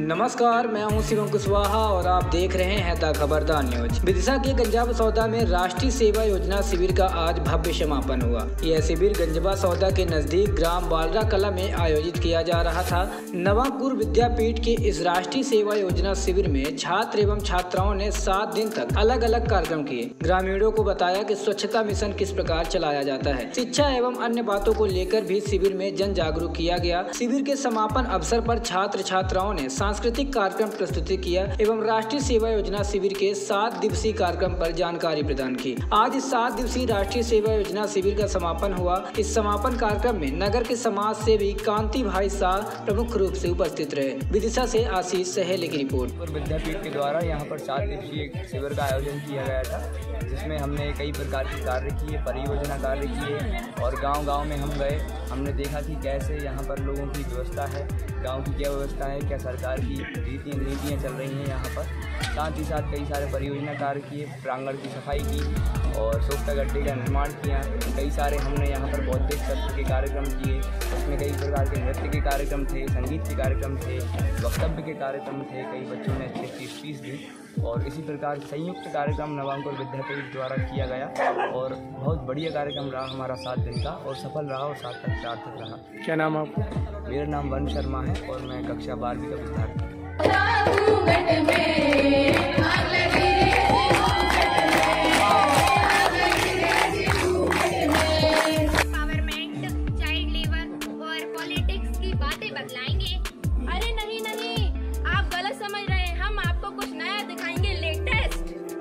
नमस्कार, मैं हूं शिवम कुशवाहा और आप देख रहे हैं द खबरदार न्यूज। विदिशा के गंजाबा सौदा में राष्ट्रीय सेवा योजना शिविर का आज भव्य समापन हुआ। यह शिविर गंजाबा सौदा के नजदीक ग्राम बालरा कला में आयोजित किया जा रहा था। नवांकुर विद्यापीठ के इस राष्ट्रीय सेवा योजना शिविर में छात्र एवं छात्राओं ने 7 दिन तक अलग अलग कार्यक्रम किए। ग्रामीणों को बताया कि स्वच्छता मिशन किस प्रकार चलाया जाता है। शिक्षा एवं अन्य बातों को लेकर भी शिविर में जन जागरूक किया गया। शिविर के समापन अवसर पर छात्र छात्राओं ने सांस्कृतिक कार्यक्रम प्रस्तुत किया एवं राष्ट्रीय सेवा योजना शिविर के 7 दिवसीय कार्यक्रम पर जानकारी प्रदान की। आज इस 7 दिवसीय राष्ट्रीय सेवा योजना शिविर का समापन हुआ। इस समापन कार्यक्रम में नगर के समाज सेवी कांति भाई शाह प्रमुख रूप से उपस्थित रहे। विदिशा से आशीष सहेले की रिपोर्ट। विद्यापीठ के द्वारा यहाँ पर 7 दिवसीय शिविर का आयोजन किया गया था, जिसमें हमने कई प्रकार के कार्य किए, परियोजना कार्य किए और गांव-गांव में हम गए। हमने देखा कि कैसे यहाँ पर लोगों की व्यवस्था है, गांव की क्या व्यवस्था है, क्या सरकार की नीतियाँ चल रही हैं यहाँ पर। साथ ही साथ कई सारे परियोजना कार्य किए, प्रांगण की सफाई की और सोख्ता गड्ढे का निर्माण किया। कई सारे हमने यहाँ पर बौद्धिक सत्र के कार्यक्रम किए, उसमें कई प्रकार के नृत्य के कार्यक्रम थे, संगीत के कार्यक्रम थे, वक्तव्य के कार्यक्रम थे। कई बच्चों ने अच्छी स्पीच दी और इसी प्रकार संयुक्त कार्यक्रम नवांकुर विद्यापीठ द्वारा किया गया और बहुत बढ़िया कार्यक्रम रहा हमारा 7 दिन का और सफल रहा और सार्थक रहा। क्या नाम आपका? मेरा नाम वरुण शर्मा है और मैं कक्षा 12वीं का विद्यार्थी। चाइल्ड लेबर और पॉलिटिक्स की बातें बदलाएंगे। अरे नहीं, आप गलत समझ रहे हैं। हम आपको कुछ नया दिखाएंगे, लेटेस्ट।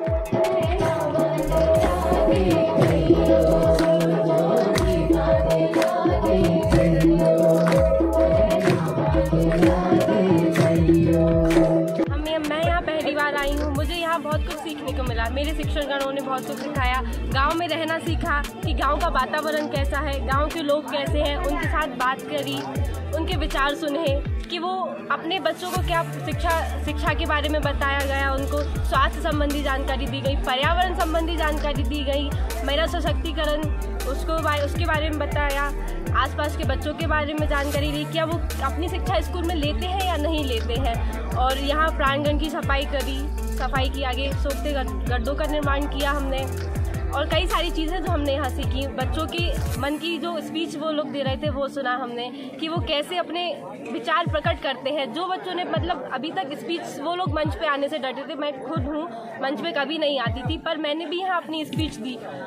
मैं यहाँ पहली बार आई हूँ, मुझे यहाँ बहुत कुछ सीखने को मिला। मेरे शिक्षकगणों ने बहुत कुछ सिखाया। गांव में रहना सीखा कि गांव का वातावरण कैसा है, गांव के लोग कैसे हैं, उनके साथ बात करी, उनके विचार सुने कि वो अपने बच्चों को क्या शिक्षा के बारे में बताया गया। उनको स्वास्थ्य संबंधी जानकारी दी गई, पर्यावरण संबंधी जानकारी दी गई, महिला सशक्तिकरण उसके बारे में बताया, आसपास के बच्चों के बारे में जानकारी दी, क्या वो अपनी शिक्षा स्कूल में लेते हैं या नहीं लेते हैं। और यहाँ प्रांगण की सफाई की, आगे सोखते गड्ढों का निर्माण किया हमने और कई सारी चीज़ें जो हमने यहाँ सीखी। बच्चों के मन की जो स्पीच वो लोग दे रहे थे वो सुना हमने कि वो कैसे अपने विचार प्रकट करते हैं। जो बच्चों ने अभी तक स्पीच वो लोग मंच पे आने से डरते थे। मैं खुद हूँ, मंच पे कभी नहीं आती थी, पर मैंने भी यहाँ अपनी स्पीच दी।